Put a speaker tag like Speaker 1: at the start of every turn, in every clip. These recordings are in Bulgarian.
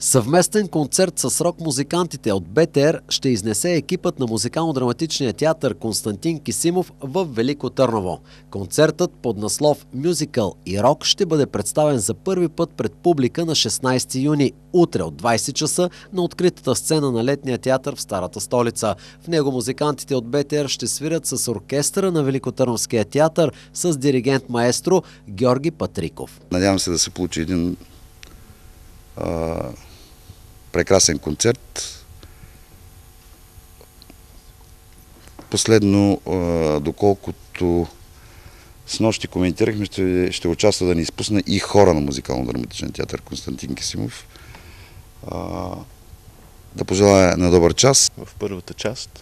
Speaker 1: Съвместен концерт с рок-музикантите от БТР ще изнесе екипът на Музикално-драматичния театър Константин Кисимов в Велико Търново. Концертът под наслов «Мюзикъл и рок» ще бъде представен за първи път пред публика на 16 юни, утре от 20 часа на откритата сцена на Летния театър в Старата столица. В него музикантите от БТР ще свирят с оркестъра на Великотърновския театър с диригент маестро Георги Патриков.
Speaker 2: Надявам се да се получи един прекрасен концерт. Последно, доколкото с нощи коментирахме, ще участва да ни изпусне и хора на Музикално-драматичен театър Константин Кисимов. Да пожелая на добър час.
Speaker 3: В първата част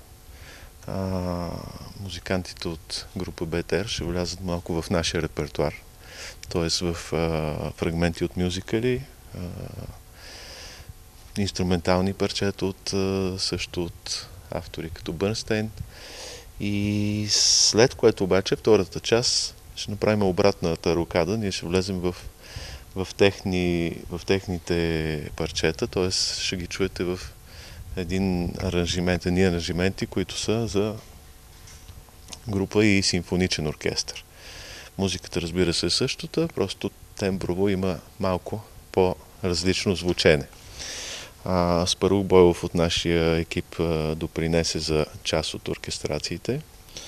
Speaker 3: музикантите от група БТР ще влязат малко в нашия репертуар, т.е. в фрагменти от мюзикали, инструментални парчета също от автори като Бърнстейн, и след което обаче втората част ще направим обратната рокада. Ние ще влезем в техните парчета, т.е. ще ги чуете в едни аранжименти, които са за група и симфоничен оркестър. Музиката, разбира се, е същата, просто темброво има малко по-различно звучене. Спарух Бойлов от нашия екип допринесе за част от оркестрациите.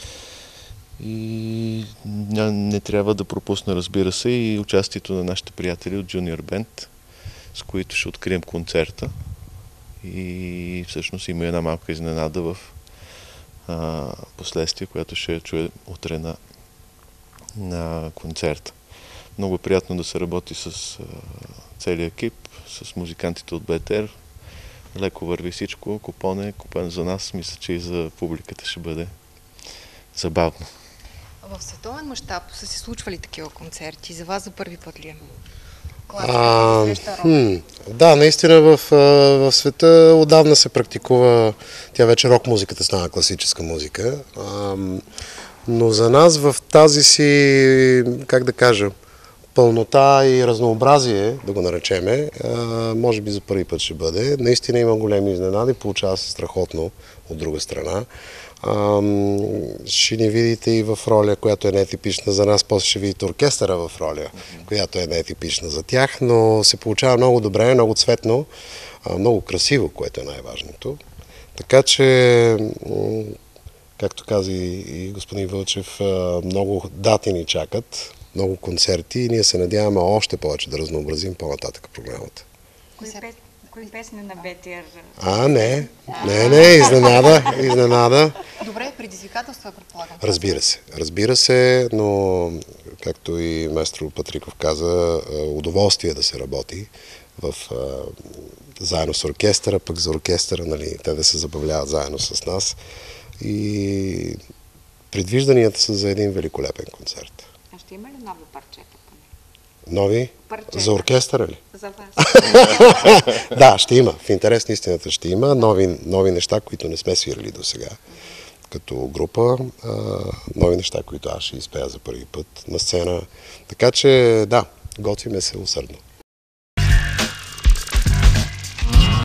Speaker 3: И не трябва да пропусна, разбира се, и участието на нашите приятели от Junior Band, с които ще открием концерта. И всъщност има една малка изненада в последствие, която ще чуе утре на концерта. Много приятно да се работи с целия екип, с музикантите от БТР. Леко върви всичко, купон за нас, мисля, че и за публиката ще бъде забавно.
Speaker 4: В световен мащаб са се случвали такива концерти? За вас за първи път ли е?
Speaker 5: Да, наистина в света отдавна се практикува, тя вече рок-музиката стана класическа музика, но за нас в тази си, как да кажа, пълнота и разнообразие, да го наречеме, може би за първи път ще бъде. Наистина има големи изненади, получава се страхотно от друга страна. Ще ни видите и в роля, която е нетипична за нас, после ще видите оркестъра в роля, която е нетипична за тях, но се получава много добре, много цветно, много красиво, което е най-важното. Така че, както каза и господин Вълчев, много дати ни чакат, много концерти и ние се надяваме още повече да разнообразим по-нататък програмата.
Speaker 6: Кои песни на БТР?
Speaker 5: Не, изненада.
Speaker 4: Добре, предизвикателства, предполагам.
Speaker 5: Разбира се, но както и маестро Патриков каза, удоволствие да се работи заедно с оркестъра, пък за оркестъра, нали, те да се забавляват заедно с нас. И предвижданията са за един великолепен концерт.
Speaker 6: А ще има ли нови парчета?
Speaker 5: Нови?
Speaker 6: Парчета.
Speaker 5: За оркестъра ли?
Speaker 6: За вас.
Speaker 5: Да, ще има. В интерес на истината ще има нови неща, които не сме свирили до сега като група. Нови неща, които аз ще изпея за първи път на сцена. Така че да, готвиме се усърдно.